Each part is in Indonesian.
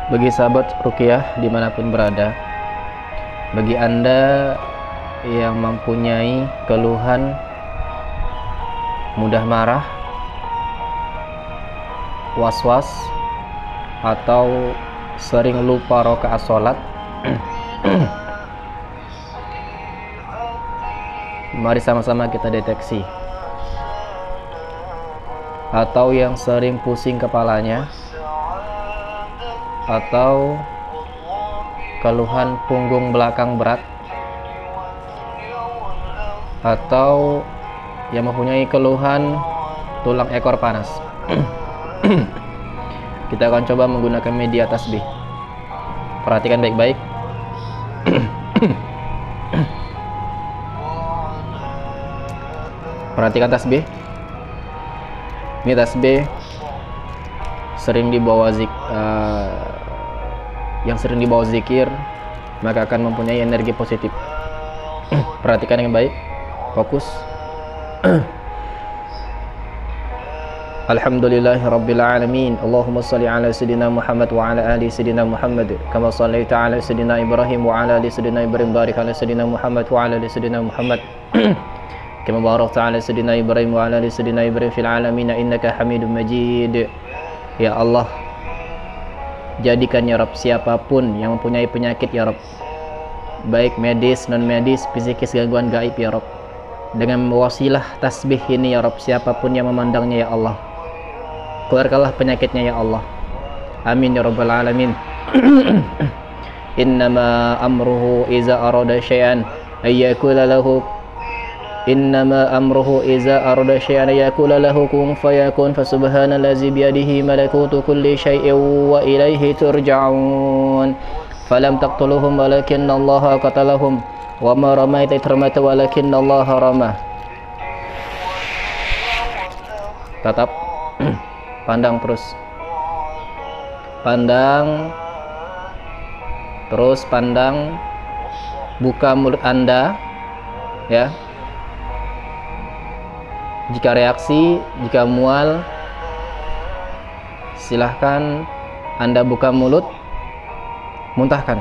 Bagi sahabat ruqyah dimanapun berada, bagi Anda yang mempunyai keluhan mudah marah, was-was, atau sering lupa rakaat sholat, mari sama-sama kita deteksi. Atau yang sering pusing kepalanya, atau keluhan punggung belakang berat, atau yang mempunyai keluhan tulang ekor panas. Kita akan coba menggunakan media tasbih. Perhatikan baik-baik. Perhatikan tasbih. Ini tasbih sering dibawa yang sering dibawa zikir, maka akan mempunyai energi positif. Perhatikan yang baik, fokus. Alhamdulillahirabbil alamin. Allahumma shalli ala sayidina Muhammad wa ala ali sayidina Muhammad kama shallaita ala sayidina Ibrahim wa ala ali sayidina Ibrahim, barik ala sayidina Muhammad wa ala ali sayidina Muhammad kama barakta ala sayidina Ibrahim wa ala ali sayidina Ibrahim fil alamin innaka Hamidum Majid. Ya Allah, jadikan ya Rabb siapapun yang mempunyai penyakit ya Rabb, baik medis, non medis, psikis, gangguan gaib ya Rabb, dengan wasilah tasbih ini ya Rabb, siapapun yang memandangnya ya Allah, keluarkanlah penyakitnya ya Allah. Amin ya rabbal alamin. Innama amruhu iza arada syai'an ayyakula lahu Innama amruhu iza arada syai'an ayyakula lahu kun fayakun. Fasubhanallazi biyadihi malakutu kulli syai'in wa ilaihi turja'un. Falam taqtuluhum walakinna Allaha qatalahum wa ma ramaita idh ramaita walakinna Allaha ramah. Tatap. Pandang terus. Pandang. Terus pandang. Buka mulut Anda, ya. Jika reaksi, jika mual, silahkan Anda buka mulut, muntahkan.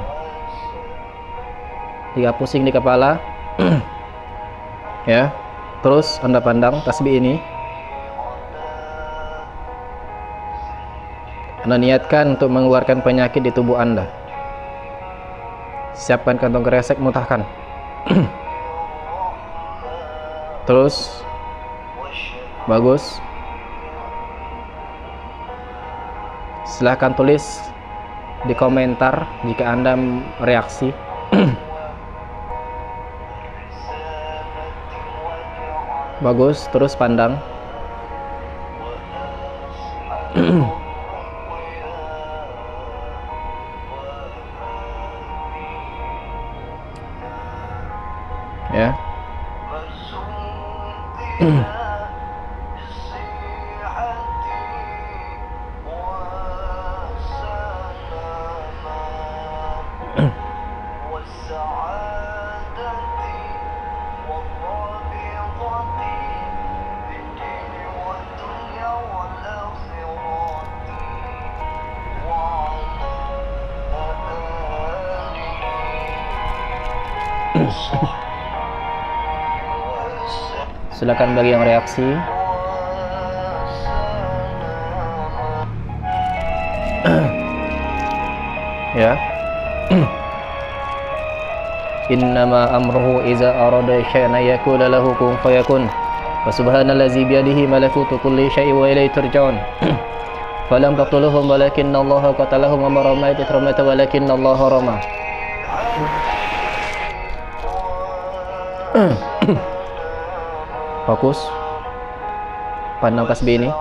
Jika pusing di kepala, ya, terus Anda pandang tasbih ini. Anda niatkan untuk mengeluarkan penyakit di tubuh Anda. Siapkan kantong kresek, muntahkan. Terus, bagus. Silahkan tulis di komentar jika Anda reaksi. Bagus, terus pandang. Ya. Silakan bagi yang reaksi. Ya. Innama amruhu iza arada syai'an yakula lahu kun fayakun. Wa subhanallazi biyadihi malakutu kulli syai'in wa ilaihi turja'un. Falam taqtuluhum walakinna Allaha qatalahum wa ma ramaita idh ramaita walakinna Allaha ramah. Fokus. Pandang tasbih ini.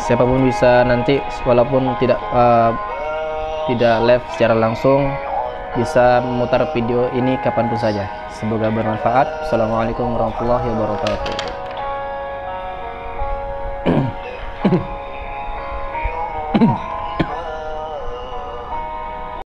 siapapun bisa nanti walaupun tidak live secara langsung bisa memutar video ini kapanpun saja. Semoga bermanfaat. Assalamualaikum warahmatullahi wabarakatuh.